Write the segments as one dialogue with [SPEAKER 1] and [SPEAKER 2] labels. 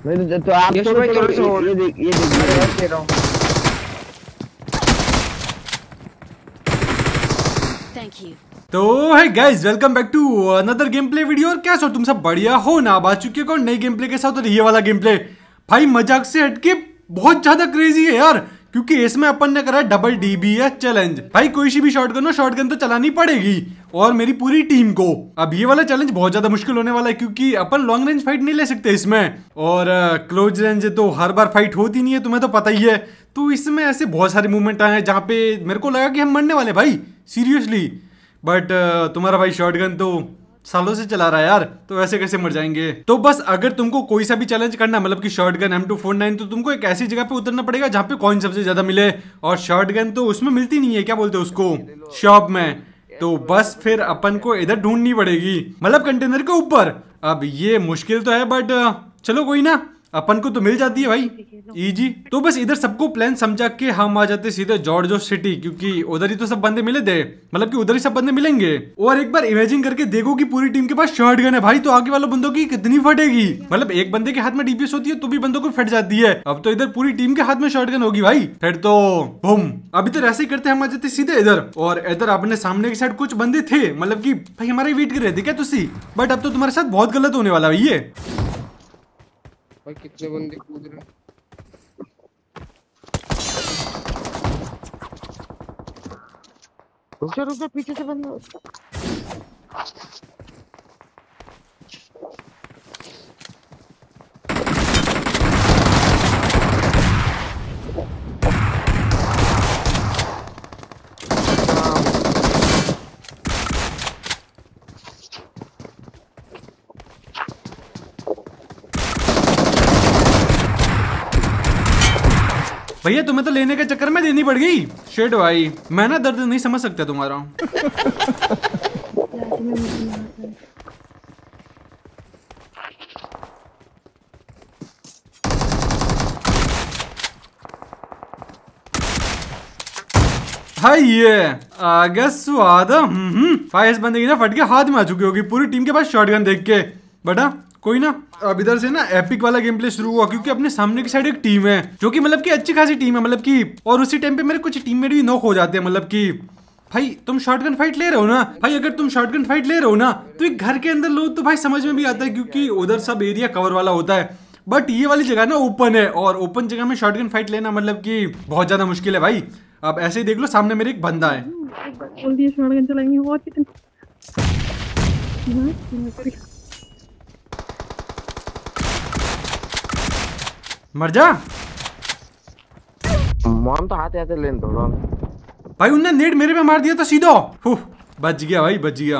[SPEAKER 1] मैं तो आप
[SPEAKER 2] यश भाई थोड़ा सा
[SPEAKER 1] ये देख रहा हूँ।
[SPEAKER 3] Thank you.
[SPEAKER 4] तो है guys, welcome back to another gameplay video. और कैसे हो तुम सब? बढ़िया हो ना? अब आ चुके हो नई गेम प्ले के साथ। और ये वाला गेम प्ले भाई मजाक से हटके बहुत ज्यादा क्रेजी है यार, क्योंकि इसमें अपन ने करा डबल DBS चैलेंज। भाई कोई सी भी शॉटगन हो, शॉटगन तो चलानी पड़ेगी और मेरी पूरी टीम को। अब ये वाला चैलेंज बहुत ज्यादा मुश्किल होने वाला है, क्योंकि अपन लॉन्ग रेंज फाइट नहीं ले सकते इसमें, और क्लोज रेंज तो हर बार फाइट होती नहीं है, तुम्हें तो पता ही है। तो इसमें ऐसे बहुत सारे मूवमेंट आए हैं जहाँ पे मेरे को लगा कि हम मरने वाले भाई, सीरियसली। बट तुम्हारा भाई शॉटगन तो सालों से चला रहा है यार, तो ऐसे कैसे मर जाएंगे। तो बस अगर तुमको कोई सा भी चैलेंज करना, मतलब कि शॉटगन M249, तो तुमको एक ऐसी जगह पे उतरना पड़ेगा जहाँ पे कॉइन सबसे ज्यादा मिले। और शॉटगन तो उसमें मिलती नहीं है, क्या बोलते हैं उसको, शॉप में। तो बस फिर अपन को इधर ढूंढनी पड़ेगी, मतलब कंटेनर के ऊपर। अब ये मुश्किल तो है, बट चलो कोई ना, अपन को तो मिल जाती है भाई, इजी। तो बस इधर सबको प्लान समझा के हम आ जाते सीधे जॉर्जो सिटी, क्योंकि उधर ही तो सब बंदे मिले थे, मतलब कि उधर ही सब बंदे मिलेंगे। और एक बार इमेजिन करके देखो कि पूरी टीम के पास शॉटगन है भाई, तो आगे वालों बंदों की कितनी फटेगी। मतलब एक बंदे के हाथ में DPS होती है तो भी बंदों को फट जाती है, अब तो इधर पूरी टीम के हाथ में शॉटगन होगी भाई, फिर तो बूम। अब इधर ऐसे ही करते हम आ जाते सीधे इधर। और इधर अपने सामने की साइड कुछ बंदे थे, मतलब की भाई हमारा वेट कर रहे थे क्या तुसी, बट अब तो तुम्हारे साथ बहुत गलत होने वाला है ये।
[SPEAKER 2] भाई कितने बंदे कूद रहे हैं।
[SPEAKER 1] रुक जा पीछे से बंदा।
[SPEAKER 4] भैया तुम्हें तो लेने के चक्कर में देनी पड़ गई। शेट भाई, मैं ना दर्द नहीं समझ सकता तुम्हारा। हाय ये आ गया स्वाद। फाइस बंदे की ना फट के हाथ में आ चुकी होगी पूरी टीम के पास शॉटगन देख के। बटा कोई ना, अब इधर से ना एपिक वाला गेम प्ले शुरू हुआ, क्योंकि अपने सामने की साइड एक टीम है जो कि मतलब कि अच्छी खासी टीम है, मतलब कि। और उसी टाइम पे मेरे कुछ टीममेट भी नॉक हो जाते हैं, मतलब कि भाई तुम शॉटगन फाइट ले रहे हो ना भाई, अगर तुम शॉटगन फाइट ले रहे हो ना तो एक घर के अंदर लो तो भाई समझ में भी आता है, क्योंकि उधर सब एरिया कवर वाला होता है। बट ये वाली जगह ना ओपन है, और ओपन जगह में शॉटगन फाइट लेना मतलब कि बहुत ज्यादा मुश्किल है भाई। अब ऐसे ही देख लो, सामने मेरे एक बंदा है।
[SPEAKER 5] शॉटगन चलाएंगे और कितने
[SPEAKER 4] मर जा
[SPEAKER 1] मॉम तो हाथ आते लेन दो
[SPEAKER 4] भाई, उनने नेट मेरे पे मार दिया था सीधा। बच गया भाई, बच गया।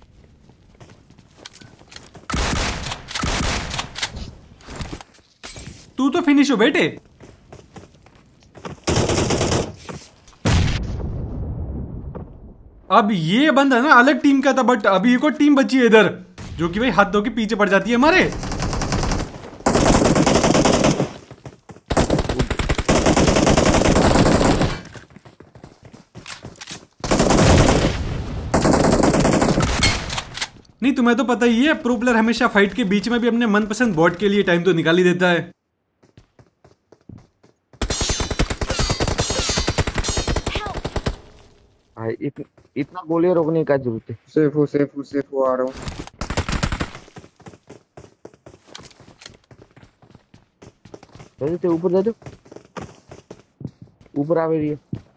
[SPEAKER 4] तू तो फिनिश हो बेटे। अब ये बंदा ना अलग टीम का था, बट अभी एक और टीम बची है इधर, जो कि भाई हाथ धो के पीछे पड़ जाती है हमारे। नहीं तुम्हें तो पता ही है, प्रो प्लेयर हमेशा फाइट के बीच में भी अपने मनपसंद बॉट के लिए टाइम तो निकाल ही देता है।
[SPEAKER 1] भाई इतना गोलियां रोकने का जरूरत है।
[SPEAKER 2] सेफ हो आ रहा हूँ।
[SPEAKER 1] जल्दी ऊपर जा दो, ऊपर आ रही है।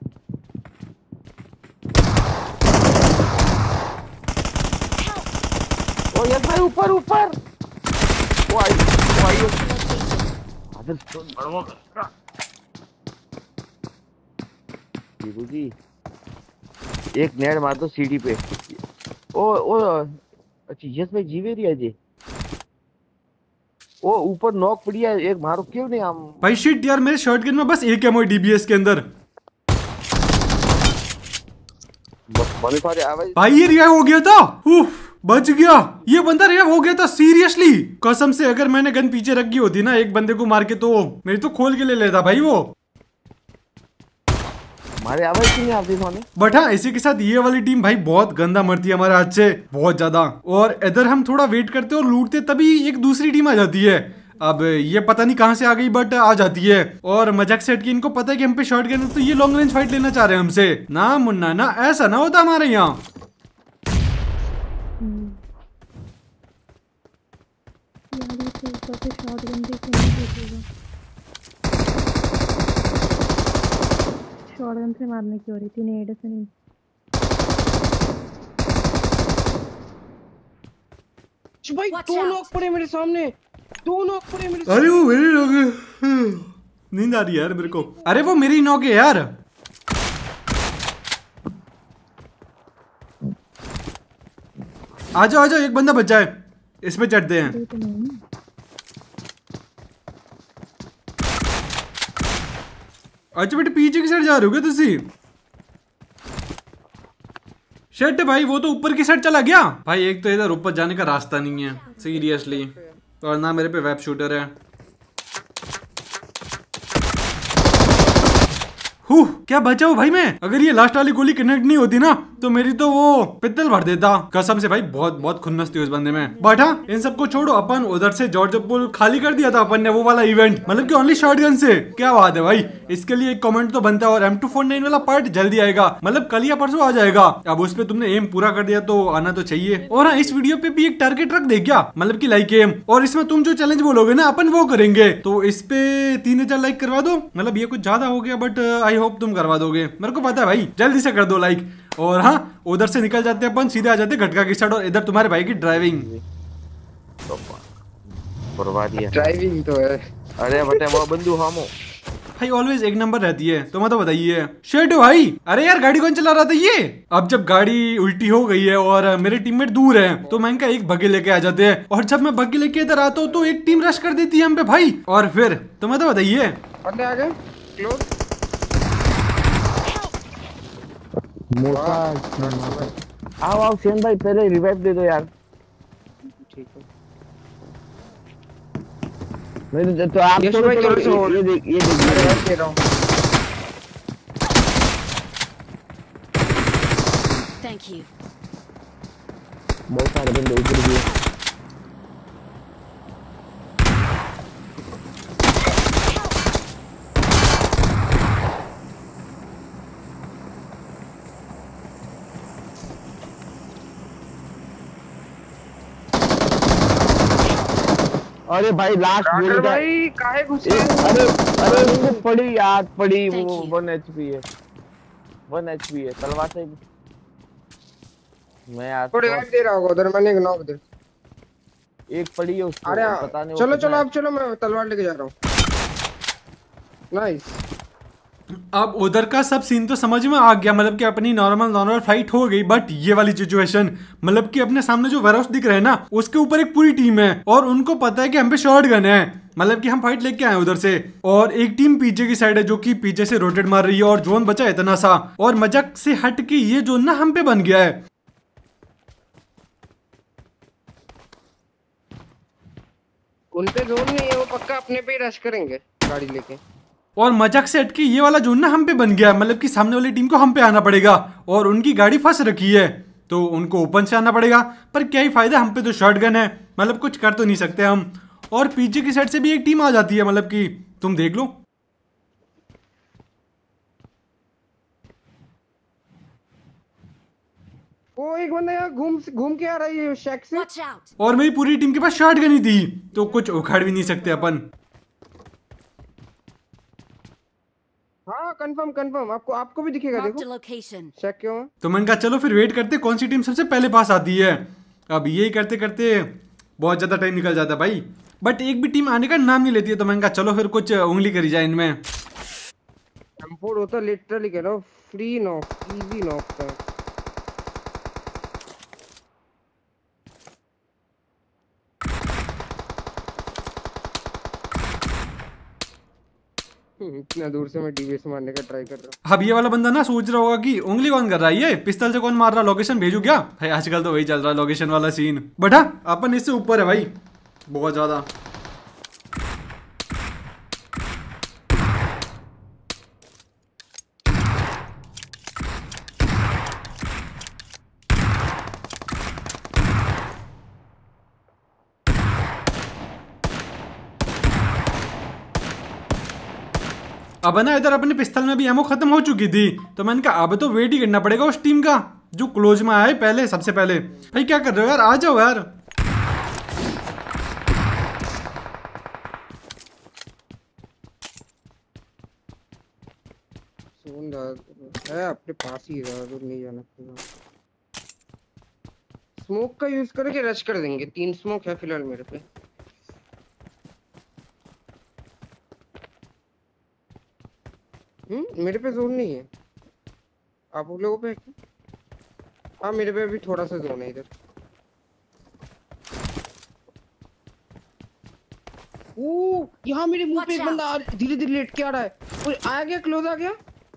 [SPEAKER 1] ओ यस भाई ऊपर वो आई आदर सुन बड़वा जी, एक नेट मार दो सीढ़ी पे। ओ अच्छा यस भाई जीवे रही है जी। ओ ऊपर नॉक पड़ी है, एक मारो क्यों नहीं हम।
[SPEAKER 4] भाई शिट यार, मेरे शॉटगन में बस एक एमओ DBS के अंदर। भाई ये रिवाइव हो गया था, बच गया। ये बंदा रिवाइव हो गया था सीरियसली, कसम से। अगर मैंने गन पीछे रखी होती ना एक बंदे को मार के, तो मेरी तो खोल के ले लेता भाई वो।
[SPEAKER 1] हमारे आवाज क्यों नहीं आती थाने।
[SPEAKER 4] बट हाँ, इसी के साथ ये वाली टीम भाई बहुत गंदा मरती है हमारे हाथ से, बहुत ज्यादा। और इधर हम थोड़ा वेट करते और लूटते, तभी एक दूसरी टीम आ जाती है। अब ये पता नहीं कहाँ से आ गई बट आ जाती है। और मजाक से हटके इनको पता है कि हम पे शॉट गन है, तो ये लॉन्ग रेंज फाइट लेना चाह रहे हैं हमसे। ना मुन्ना ना, ऐसा ना होता हमारे यहाँ।
[SPEAKER 5] शॉटगन से मारने की हो रही थी, नेड से नहीं।
[SPEAKER 2] भाई
[SPEAKER 3] Watch
[SPEAKER 2] 2
[SPEAKER 3] out.
[SPEAKER 2] नॉक पड़े मेरे सामने, 2 नॉक पड़े मेरे
[SPEAKER 4] अरे वो मेरे नॉक है। नींद आ रही है यार मेरे को। अरे वो मेरी नॉक है यार। आ जाओ एक बंदा बचा है, इस पे चढ़ते हैं।
[SPEAKER 5] तो नहीं
[SPEAKER 4] अच्छा बेटे पीछे की साइड जा रहे हो क्या तुसी? शेट भाई वो तो ऊपर की साइड चला गया भाई। एक तो इधर ऊपर जाने का रास्ता नहीं है सीरियसली, और ना मेरे पे वेब शूटर है। क्या बचा हूँ भाई मैं। अगर ये लास्ट वाली गोली कनेक्ट नहीं होती ना तो मेरी तो वो पित्तल भर देता कसम से भाई। बहुत बहुत खुन्नस थी उस बंदे में। बट हाँ इन सबको छोड़ो, अपन उधर से जॉर्ज पुल खाली कर दिया था अपन ने, वो वाला इवेंट, मतलब कि ओनली शॉटगन से। क्या बात है भाई, इसके लिए एक कमेंट तो बनता है। और M249 वाला पार्ट जल्दी आएगा, मतलब कल या परसों आ जाएगा। अब उस पे तुमने एम पूरा कर दिया तो आना तो चाहिए। और हाँ इस वीडियो पे भी एक टारगेट रख दे क्या, मतलब की लाइक एम, और इसमें तुम जो चैलेंज बोलोगे ना अपन वो करेंगे। तो इस पे 3000 लाइक करवा दो, मतलब ये कुछ ज्यादा हो गया बट आई होप तुम करवा दोगे, मेरे को पता है भाई। जल्दी से कर दो लाइक। और हाँ उधर से निकल जाते हैं अपन, सीधे आ जाते हैं घटका की साइड, और इधर तुम्हारे भाई की ड्राइविंग।
[SPEAKER 1] करवा दिया
[SPEAKER 2] ड्राइविंग तो है।
[SPEAKER 1] अरे बटे वो बंदू हमो
[SPEAKER 4] भाई ऑलवेज एक नंबर रहती है, तो मैं तो बताइए। शेट भाई अरे यार गाड़ी कौन चला रहा था ये। अब जब गाड़ी उल्टी हो गई है और मेरे टीममेट दूर है तो मैं इनका एक बग्गी लेके आ जाते हैं। और जब मैं बग्गी लेके इधर आता हूँ तो एक टीम रश कर देती है हम पे भाई। और फिर तो मैं तो बताइए।
[SPEAKER 2] बंदे आ गए क्लोज।
[SPEAKER 1] आओ आओ सेन भाई पहले रिवाइव दे दो यार।
[SPEAKER 2] ठीक है
[SPEAKER 1] नहीं तो आप
[SPEAKER 2] यश
[SPEAKER 1] थोड़ा
[SPEAKER 2] भाई, थोड़ा सा
[SPEAKER 1] थोड़ा
[SPEAKER 2] और।
[SPEAKER 1] ये देखिए
[SPEAKER 2] दे रहा हूँ।
[SPEAKER 3] Thank you.
[SPEAKER 1] बहुत सारे बंदे उधर भी हैं। अरे भाई लास्ट गोली का
[SPEAKER 2] भाई काहे घुसे।
[SPEAKER 1] अरे अरे उसको पड़ी याद पड़ी
[SPEAKER 3] Thank
[SPEAKER 1] वो
[SPEAKER 3] you.
[SPEAKER 1] 1 HP है 1 HP है तलवार से। मैं यार
[SPEAKER 2] थोड़ी गाइड दे रहा होगा उधर, मैंने एक नॉक दे।
[SPEAKER 1] एक पड़ी है उसको
[SPEAKER 2] अरे
[SPEAKER 1] पता नहीं।
[SPEAKER 2] चलो चलो अब चलो, मैं तलवार लेके जा रहा हूँ। नाइस।
[SPEAKER 4] अब उधर का सब सीन तो समझ में आ गया, मतलब कि अपनी नॉर्मल फाइट हो गई। बट ये वाली सिचुएशन, मतलब कि अपने सामने जो वेयरहाउस दिख रहा है ना उसके ऊपर एक पूरी टीम है और उनको पता है कि हम पे शॉट गन है, मतलब कि हम फाइट लेके आए उधर से। और एक टीम पीछे की साइड है जो कि पीछे से रोटेट मार रही है और जोन बचा है इतना सा। और मजाक से हट के ये जोन ना हम पे बन गया है।
[SPEAKER 2] उन पे जोन नहीं है, वो पक्का अपने पे ही रश करेंगे गाड़ी लेके।
[SPEAKER 4] और मजाक से हटके ये वाला जोन ना हम पे बन गया, मतलब कि सामने वाली टीम को हम पे आना पड़ेगा। और उनकी गाड़ी फंस रखी है तो उनको ओपन से आना पड़ेगा। पर क्या ही फायदा, हम पे तो शॉटगन है, मतलब कुछ कर तो नहीं सकते हम। और पीछे की साइड से भी एक टीम आ जाती है, मतलब कि तुम देख लो।
[SPEAKER 2] वो एक बंदा यहाँ घूम के आ रहा है शैक से।
[SPEAKER 3] Watch out.
[SPEAKER 4] और मेरी पूरी टीम के पास शॉटगन ही थी तो कुछ उखाड़ भी नहीं सकते अपन।
[SPEAKER 2] हाँ कंफर्म कंफर्म, आपको भी दिखेगा।
[SPEAKER 3] Marked a
[SPEAKER 2] देखो
[SPEAKER 3] location.
[SPEAKER 2] शैक क्यों है।
[SPEAKER 4] तो मैंने कहा चलो फिर वेट करते कौन सी टीम सबसे पहले पास आती है। अब यही करते करते बहुत ज्यादा टाइम निकल जाता है भाई, बट एक भी टीम आने का नाम नहीं लेती है। तो मैंने कहा चलो फिर कुछ उंगली करी जाए इनमें।
[SPEAKER 2] M4 होता लिटरली कह रहा हूँ, फ्री नॉक, इजी नॉक था। इतना दूर से मैं डीवीएस मारने का ट्राई कर रहा हूँ।
[SPEAKER 4] अब ये वाला बंदा ना सोच रहा होगा कि उंगली कौन कर रहा है, ये पिस्तल से कौन मार रहा, लोकेशन भेजू क्या भाई। आजकल तो वही चल रहा है लोकेशन वाला सीन। बट हाँ अपन इससे ऊपर है भाई बहुत ज्यादा। अब है ना इधर अपने पिस्तल में भी एमो खत्म हो चुकी थी, तो मैंने कहा अब तो वेट ही करना पड़ेगा उस टीम का जो क्लोज में आया है पहले, सबसे पहले। भाई क्या कर रहे हो यार, आ जाओ यार।
[SPEAKER 2] है अपने पास ही, ज्यादा दूर नहीं जाना पड़ेगा। स्मोक का यूज करके रश कर देंगे। 3 स्मोक है फिलहाल मेरे पे। मेरे पे जोन नहीं है, आप लोगों पे है क्या? हाँ मेरे पे भी थोड़ा सा जोन है इधर। ओ यहाँ मेरे मुंह पे एक बंदा धीरे धीरे लेट के आ रहा है। और आ गया, क्लोज आ गया।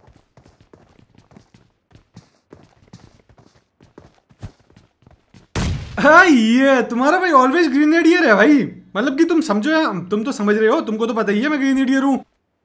[SPEAKER 4] हाँ ये तुम्हारा भाई ऑलवेज ग्रेनेडियर है भाई, मतलब कि तुम समझो यार, तुम तो समझ रहे हो, तुमको तो पता ही है मैं ग्रेनेडियर हूँ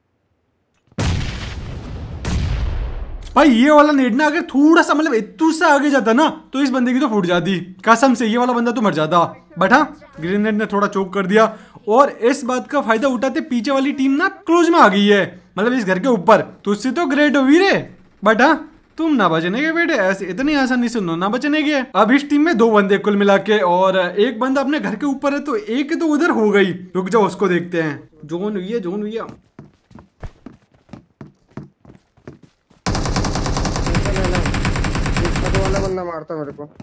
[SPEAKER 4] भाई। ये वाला नेड ना अगर थोड़ा सा मतलब इतू सा आगे जाता ना तो इस बंदे की तो फूट जाती कसम से, ये वाला बंदा तो मर जाता। बट हाँ ग्रेनेड ने थोड़ा चोक कर दिया, और इस बात का फायदा उठाते पीछे वाली टीम ना क्लोज में आ गई है, मतलब इस घर के ऊपर। तुझसे तो ग्रेट हो वीरे, बट हाँ तुम ना बचने के बेटे, ऐसे इतनी आसानी से ना बचने के। अब इस टीम में 2 बंदे कुल मिला के, और एक बंदा अपने घर के ऊपर है, तो एक तो उधर हो गई। रुक जाओ उसको देखते हैं। जोन हुई है, जोन हुई है।
[SPEAKER 2] वाला बंदा मारता मेरे को।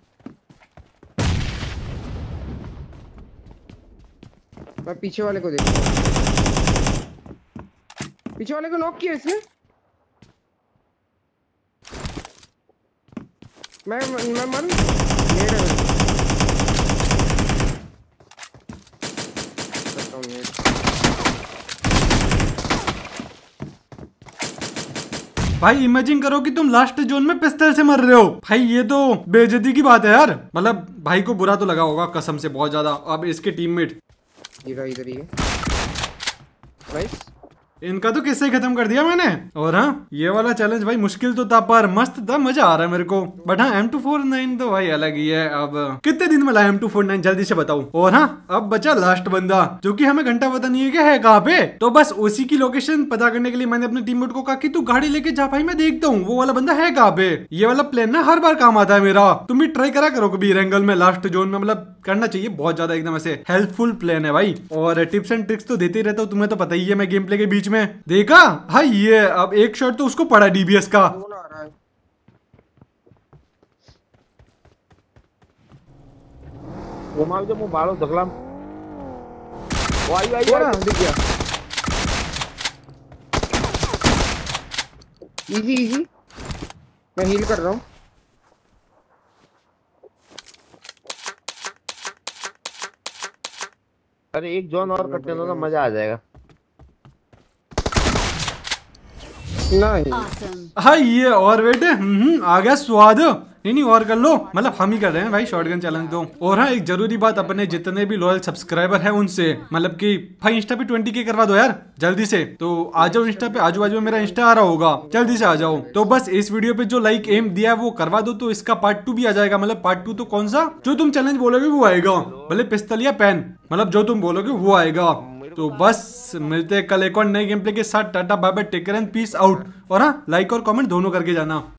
[SPEAKER 2] मैं पीछे वाले को देखता हूं। पीछे वाले को नॉक किया इसने। मैं मर
[SPEAKER 4] भाई इमेजिन करो कि तुम लास्ट जोन में पिस्तल से मर रहे हो भाई, ये तो बेइज्जती की बात है यार। मतलब भाई को बुरा तो लगा होगा कसम से बहुत ज्यादा। अब इसके टीममेट
[SPEAKER 2] इधर ही है। नाइस,
[SPEAKER 4] इनका तो किस्से खत्म कर दिया मैंने। और हाँ ये वाला चैलेंज भाई मुश्किल तो था पर मस्त था, मजा आ रहा है मेरे को। बट हाँ M249 तो भाई अलग ही है। अब कितने दिन में लाया M249 जल्दी से बताओ। और हाँ अब बचा लास्ट बंदा, जो कि हमें घंटा पता नहीं है क्या है कहाँ पे। तो बस उसी की लोकेशन पता करने के लिए मैंने अपने टीममेट को कहा कि तू गाड़ी लेके जा भाई, मैं देखता हूँ वो वाला बंदा है कहाँ पे। ये वाला प्लान ना हर बार काम आता है मेरा, तुम भी ट्राई करा करो कभी एंगल में लास्ट जोन में, मतलब करना चाहिए बहुत ज्यादा एकदम ऐसे हेल्पफुल प्लान है भाई। और टिप्स एंड ट्रिक्स तो देते ही रहता हूँ, तुम्हें तो पता ही है मैं गेम प्ले के बीच में। देखा हाँ ये अब एक शॉट तो उसको पड़ा DBS का।
[SPEAKER 1] वो मार जो मुंह बालो दगलाम। वो आई दिख गया।
[SPEAKER 2] इजी मैं हील कर रहा हूँ।
[SPEAKER 1] अरे एक जोन और कटने दो ना, मजा आ जाएगा।
[SPEAKER 4] हाँ ये और बेटे आ गया स्वाद। नहीं और कर लो, मतलब हम ही कर रहे हैं भाई शॉटगन चैलेंज तो। और हाँ एक जरूरी बात, अपने जितने भी लॉयल सब्सक्राइबर हैं उनसे, मतलब कि भाई इंस्टा पे 20K करवा दो यार जल्दी से। तो आ जाओ इंस्टा पे, आजू बाजू में मेरा इंस्टा आ रहा होगा, जल्दी से आ जाओ। तो बस इस वीडियो पे जो लाइक एम दिया है वो करवा दो, तो इसका पार्ट 2 भी आ जाएगा। मतलब पार्ट 2 तो कौन सा, जो तुम चैलेंज बोलोगे वो आएगा, भले पिस्तल या पेन, मतलब जो तुम बोलोगे वो आएगा। तो बस मिलते हैं कल एक और नए गेम प्ले के साथ। Tata bye bye, take care and peace out. और हाँ लाइक और कमेंट दोनों करके जाना।